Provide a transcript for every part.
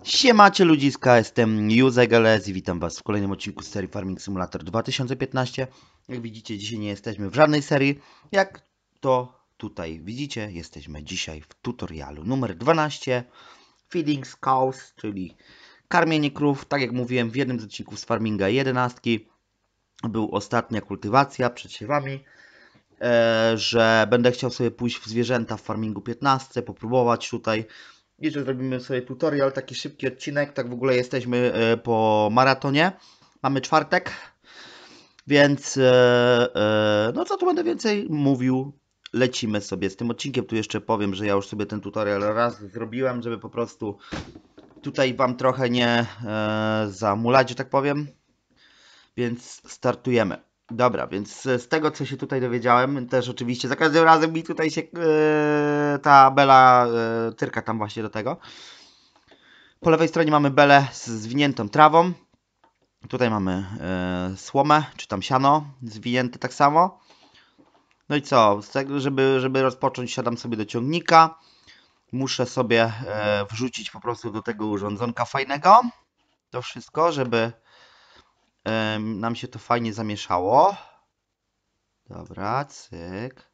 Siemacie ludziska, jestem Juzegeles i witam was w kolejnym odcinku z serii Farming Simulator 2015. Jak widzicie, dzisiaj nie jesteśmy w żadnej serii. Jak to tutaj widzicie, jesteśmy dzisiaj w tutorialu numer 12 Feeding Cows, czyli karmienie krów. Tak jak mówiłem w jednym z odcinków z Farminga 11 był ostatnia kultywacja przed siewami, że będę chciał sobie pójść w zwierzęta w Farmingu 15, popróbować tutaj. I że zrobimy sobie tutorial, taki szybki odcinek. Tak w ogóle jesteśmy po maratonie. Mamy czwartek, więc no co tu będę więcej mówił. Lecimy sobie z tym odcinkiem. Tu jeszcze powiem, że ja już sobie ten tutorial raz zrobiłem, żeby po prostu tutaj wam trochę nie zamulać, że tak powiem. Więc startujemy. Dobra, więc z tego co się tutaj dowiedziałem, też oczywiście za każdym razem mi tutaj się ta bela tyrka tam właśnie do tego. Po lewej stronie mamy belę z zwiniętą trawą. Tutaj mamy słomę, czy tam siano zwinięte tak samo. No i co? Z tego, żeby rozpocząć, siadam sobie do ciągnika. Muszę sobie wrzucić po prostu do tego urządzonka fajnego to wszystko, żeby nam się to fajnie zamieszało. Dobra, cyk.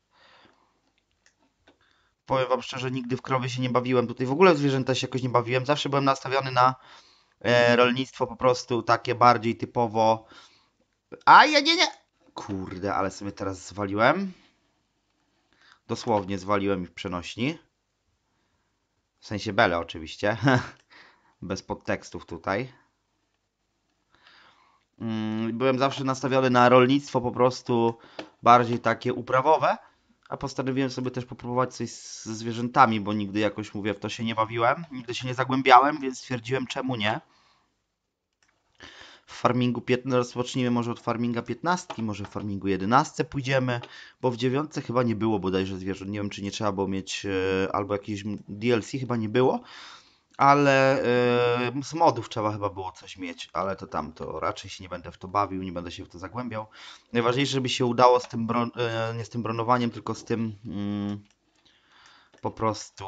Powiem wam szczerze, nigdy w krowy się nie bawiłem. Tutaj w ogóle w zwierzęta się jakoś nie bawiłem. Zawsze byłem nastawiony na rolnictwo po prostu takie bardziej typowo. A ja nie. Kurde, ale sobie teraz zwaliłem. Dosłownie zwaliłem ich w przenośni. W sensie belę oczywiście. Bez podtekstów tutaj. Byłem zawsze nastawiony na rolnictwo po prostu bardziej takie uprawowe. A postanowiłem sobie też popróbować coś z zwierzętami, bo nigdy jakoś, mówię, w to się nie bawiłem. Nigdy się nie zagłębiałem, więc stwierdziłem czemu nie. W farmingu 15, rozpocznijmy może od farminga 15, może w farmingu 11 pójdziemy, bo w 9 chyba nie było bodajże zwierząt. Nie wiem, czy nie trzeba było mieć albo jakieś DLC, chyba nie było, ale z modów trzeba chyba było coś mieć, ale to tam, to raczej się nie będę w to bawił, nie będę się w to zagłębiał. Najważniejsze, żeby się udało z tym, nie z tym bronowaniem, tylko z tym po prostu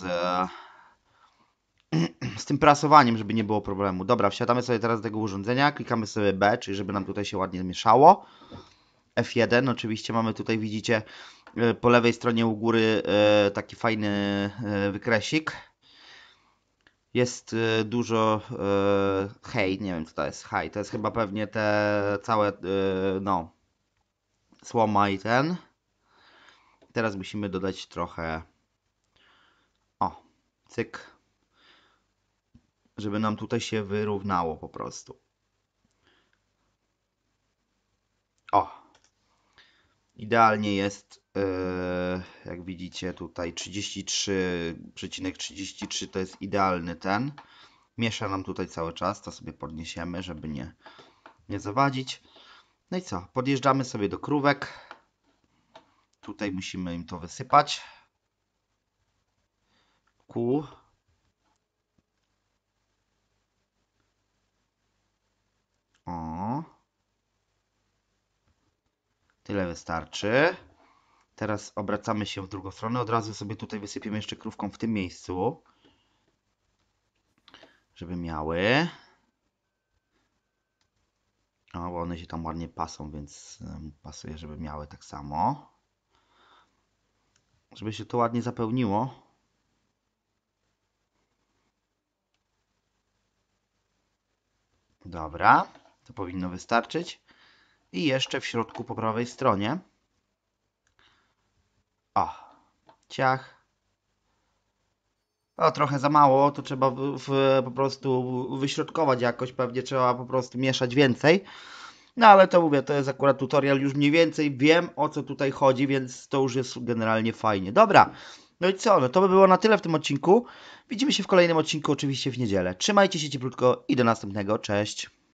z tym prasowaniem, żeby nie było problemu. Dobra, wsiadamy sobie teraz do tego urządzenia, klikamy sobie B, czyli żeby nam tutaj się ładnie mieszało. F1, oczywiście mamy tutaj, widzicie, po lewej stronie u góry taki fajny wykresik. Jest dużo hej, nie wiem co to jest, hej, to jest chyba pewnie te całe, no, słoma i ten. Teraz musimy dodać trochę, o, cyk, żeby nam tutaj się wyrównało po prostu. O, idealnie jest, jak widzicie tutaj 33,33 to jest idealny ten. Miesza nam tutaj cały czas, to sobie podniesiemy, żeby nie zawadzić. No i co, podjeżdżamy sobie do krówek. Tutaj musimy im to wysypać. Kół. O. Tyle wystarczy. Teraz obracamy się w drugą stronę. Od razu sobie tutaj wysypiemy jeszcze krówką w tym miejscu. Żeby miały. O, bo one się tam ładnie pasą, więc pasuje, żeby miały tak samo. Żeby się to ładnie zapełniło. Dobra, to powinno wystarczyć. I jeszcze w środku po prawej stronie. O, ciach. O, trochę za mało, to trzeba po prostu wyśrodkować jakoś, pewnie trzeba po prostu mieszać więcej. No ale to mówię, to jest akurat tutorial, już mniej więcej wiem o co tutaj chodzi, więc to już jest generalnie fajnie. Dobra, no i co, no to by było na tyle w tym odcinku. Widzimy się w kolejnym odcinku oczywiście w niedzielę. Trzymajcie się cieplutko i do następnego, cześć.